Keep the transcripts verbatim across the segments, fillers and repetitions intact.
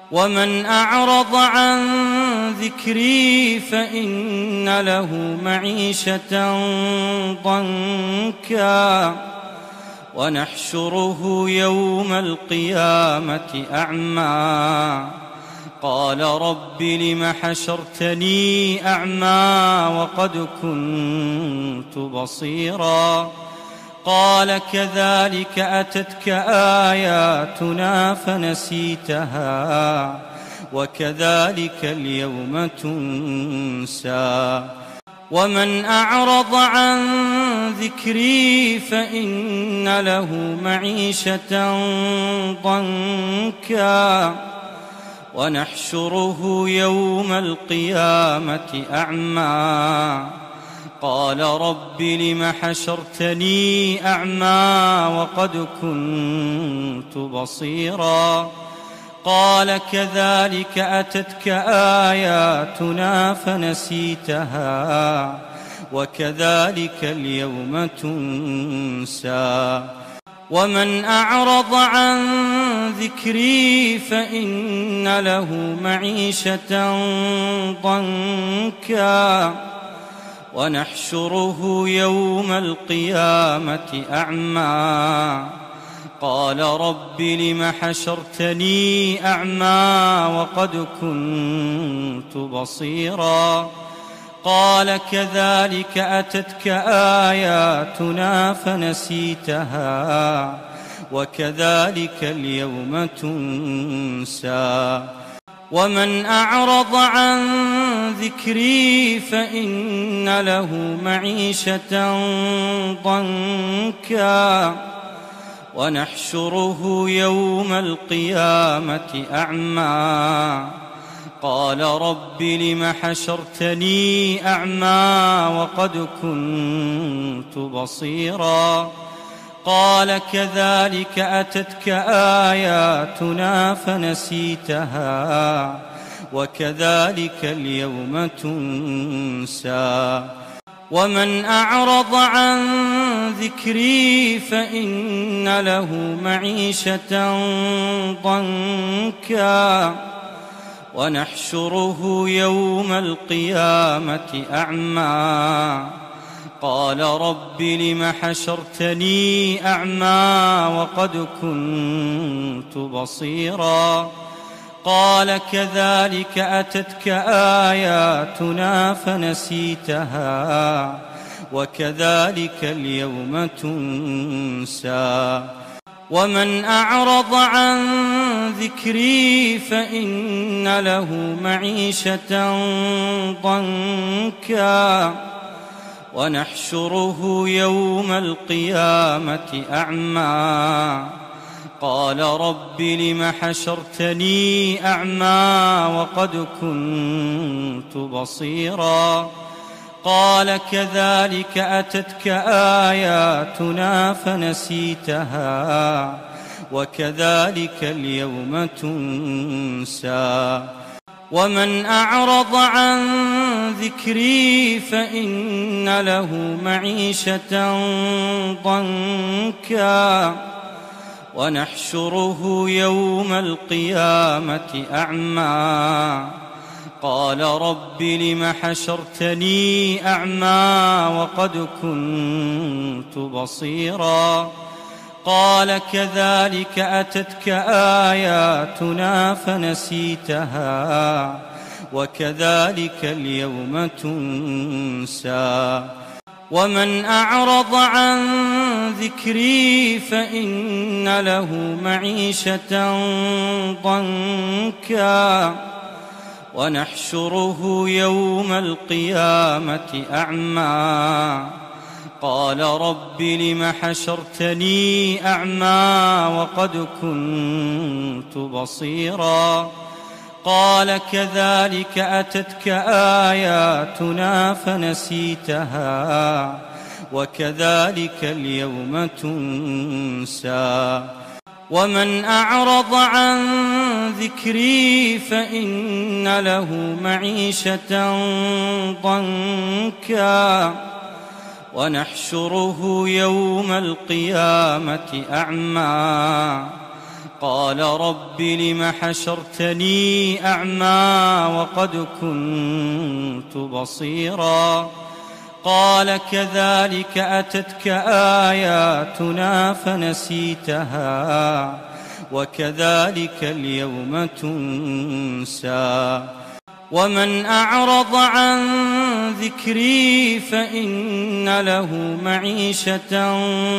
ومن أعرض عن ذكري فإن له معيشة ضنكا ونحشره يوم القيامة أعمى قال رب لم حشرتني أعمى وقد كنت بصيرا قال كذلك أتتك آياتنا فنسيتها وكذلك اليوم تنسى ومن أعرض عن ذكري فإن له معيشة ضنكا ونحشره يوم القيامة أعمى قال رب لم حشرتني أعمى وقد كنت بصيرا قال كذلك أتتك آياتنا فنسيتها وكذلك اليوم تنسى ومن أعرض عن ذكري فإن له معيشة ضنكا ونحشره يوم القيامة أعمى قال رب لم حشرتني أعمى وقد كنت بصيرا قال كذلك أتتك آياتنا فنسيتها وكذلك اليوم تنسى ومن أعرض عن ذكري فإن له معيشة ضنكا ونحشره يوم القيامة أعمى قال رب لم حشرتني أعمى وقد كنت بصيرا قال كذلك أتتك آياتنا فنسيتها وكذلك اليوم تنسى ومن أعرض عن ذكري فإن له معيشة ضنكا ونحشره يوم القيامة أعمى قال رب لم حشرتني أعمى وقد كنت بصيرا قال كذلك أتتك آياتنا فنسيتها وكذلك اليوم تنسى ومن أعرض عن ذكري فإن له معيشة ضنكا ونحشره يوم القيامة أعمى قال رب لم حشرتني أعمى وقد كنت بصيرا قال كذلك أتتك آياتنا فنسيتها وكذلك اليوم تنسى ومن أعرض عن ذكري فإن له معيشة ضنكا ونحشره يوم القيامة أعمى قال رب لم حشرتني أعمى وقد كنت بصيرا قال كذلك أتتك آياتنا فنسيتها وكذلك اليوم تنسى ومن أعرض عن ذكري فإن له معيشة ضنكا ونحشره يوم القيامة أعمى قال رب لم حشرتني أعمى وقد كنت بصيرا قال كذلك أتتك آياتنا فنسيتها وكذلك اليوم تنسى ومن أعرض عن ذكري فإن له معيشة ضنكا ونحشره يوم القيامة أعمى قال رب لم حشرتني أعمى وقد كنت بصيرا قال كذلك أتتك آياتنا فنسيتها وكذلك اليوم تنسى ومن أعرض عن ذكري فإن له معيشة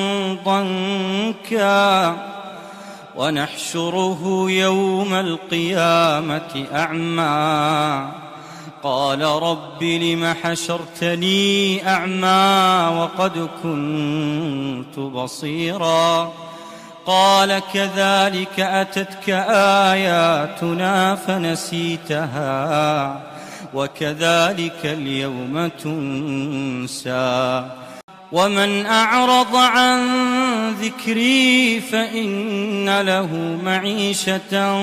ضنكا ونحشره يوم القيامة أعمى قال رب لم حشرتني أعمى وقد كنت بصيرا قال كذلك أتتك آياتنا فنسيتها وكذلك اليوم تنسى ومن أعرض عن ذكري فإن له معيشة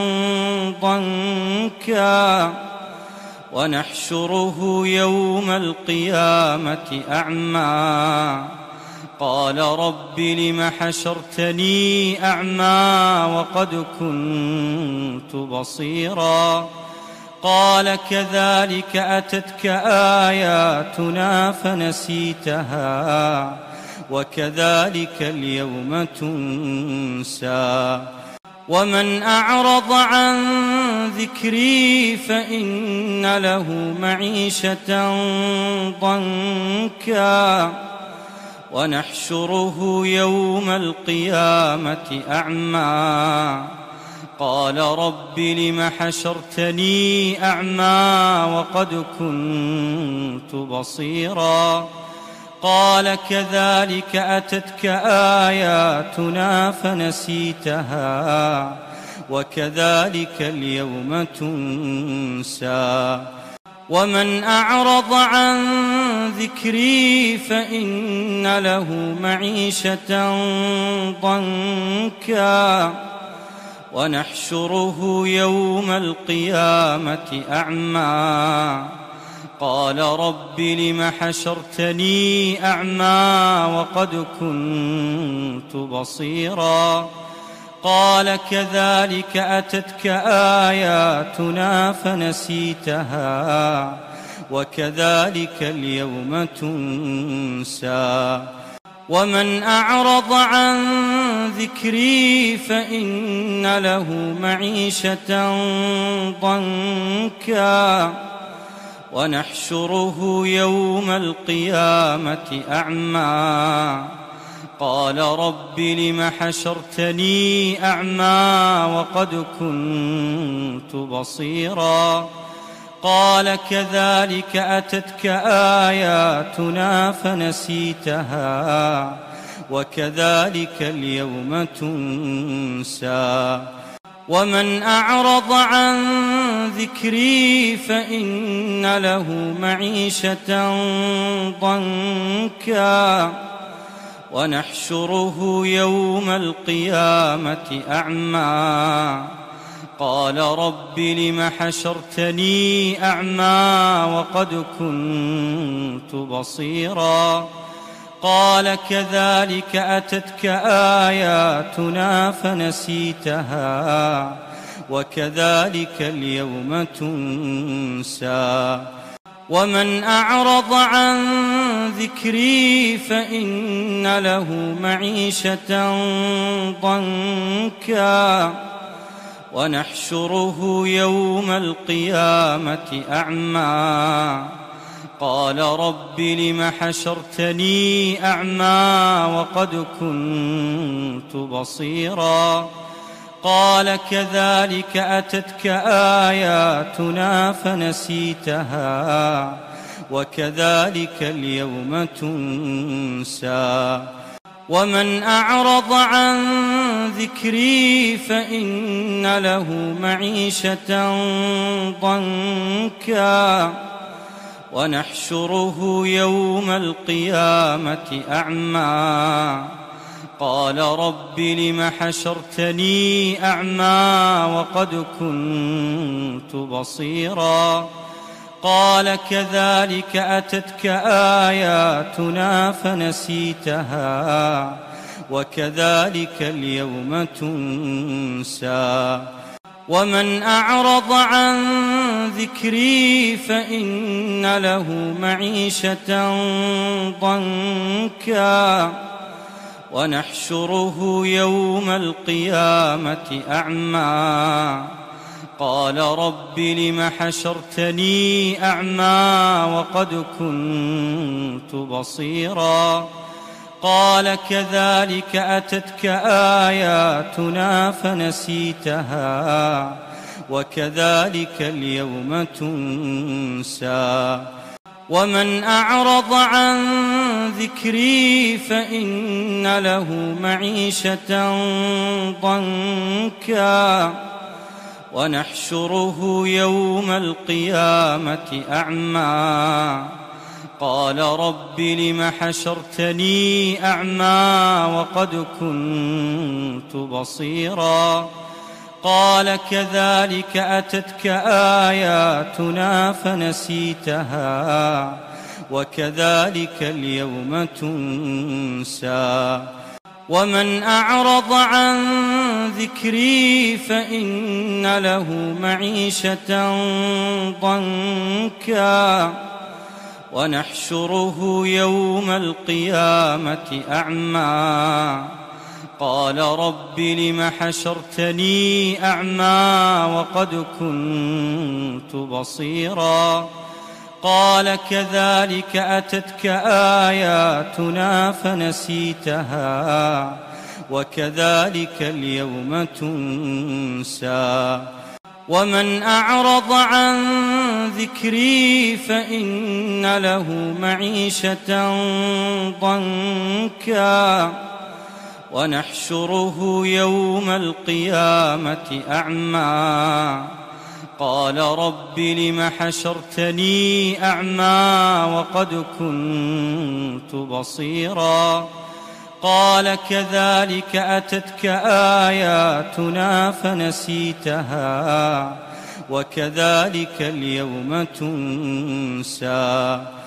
ضنكا ونحشره يوم القيامة أعمى قال رب لم حشرتني أعمى وقد كنت بصيرا قال كذلك أتتك آياتنا فنسيتها وكذلك اليوم تنسى ومن أعرض عن ذكري فإن له معيشة ضنكا ونحشره يوم القيامة أعمى قال رب لم حشرتني أعمى وقد كنت بصيرا قال كذلك أتتك آياتنا فنسيتها وكذلك اليوم تنسى ومن أعرض عن ذكري فإن له معيشة ضنكا ونحشره يوم القيامة أعمى قال رب لم حشرتني أعمى وقد كنت بصيرا قال كذلك أتتك آياتنا فنسيتها وكذلك اليوم تنسى ومن أعرض عن ذكري فإن له معيشة ضنكا ونحشره يوم القيامة أعمى قال رب لم حشرتني أعمى وقد كنت بصيرا قال كذلك أتتك آياتنا فنسيتها وكذلك اليوم تنسى ومن أعرض عن ذكري فإن له معيشة ضنكا ونحشره يوم القيامة أعمى قال رب لم حشرتني أعمى وقد كنت بصيرا قال كذلك أتتك آياتنا فنسيتها وكذلك اليوم تنسى ومن أعرض عن ذكري فإن له معيشة ضنكا ونحشره يوم القيامة أعمى قال رب لم حشرتني أعمى وقد كنت بصيرا قال كذلك أتتك آياتنا فنسيتها وكذلك اليوم تنسى ومن أعرض عن ذكري فإن له معيشة ضنكا ونحشره يوم القيامة أعمى قال رب لم حشرتني أعمى وقد كنت بصيرا قال كذلك أتتك آياتنا فنسيتها وكذلك اليوم تنسى. ومن أعرض عن ذكري فإن له معيشة ضنكا ونحشره يوم القيامة أعمى قال رب لم حشرتني أعمى وقد كنت بصيرا قال كذلك أتتك آياتنا فنسيتها وكذلك اليوم تنسى. ومن أعرض عن ذكري فإن له معيشة ضنكا ونحشره يوم القيامة أعمى قال رب لم حشرتني أعمى وقد كنت بصيرا قال كذلك أتتك آياتنا فنسيتها وكذلك اليوم تنسى. ومن أعرض عن ذكري فإن له معيشة ضنكا ونحشره يوم القيامة أعمى قال رب لم حشرتني أعمى وقد كنت بصيرا قال كذلك أتتك آياتنا فنسيتها، وكذلك اليوم تنسى. ومن أعرض عن ذكري فإن له معيشة ضنكا ونحشره يوم القيامة أعمى قال رب لم حشرتني أعمى وقد كنت بصيرا قال كذلك أتتك آياتنا فنسيتها وكذلك اليوم تنسى.